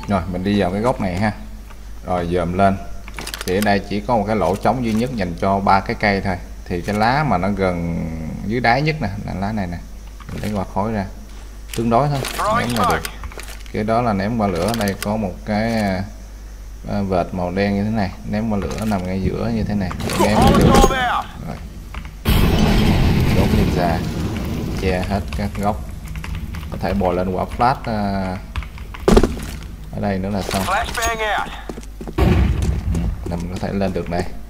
Rồi mình đi vào cái góc này ha, rồi dòm lên thì ở đây chỉ có một cái lỗ trống duy nhất dành cho 3 cái cây thôi. Thì cái lá mà nó gần dưới đáy nhất nè là lá này nè, mình lấy qua khối ra tương đối thôi, ném là được. Cái đó là ném qua lửa. Ở đây có một cái vệt màu đen như thế này, ném qua lửa nằm ngay giữa như thế này, ném được. Rồi đốt lên ra che hết các góc, có thể bò lên quả flash ở đây nữa là xong. Là mình có thể lên được đây.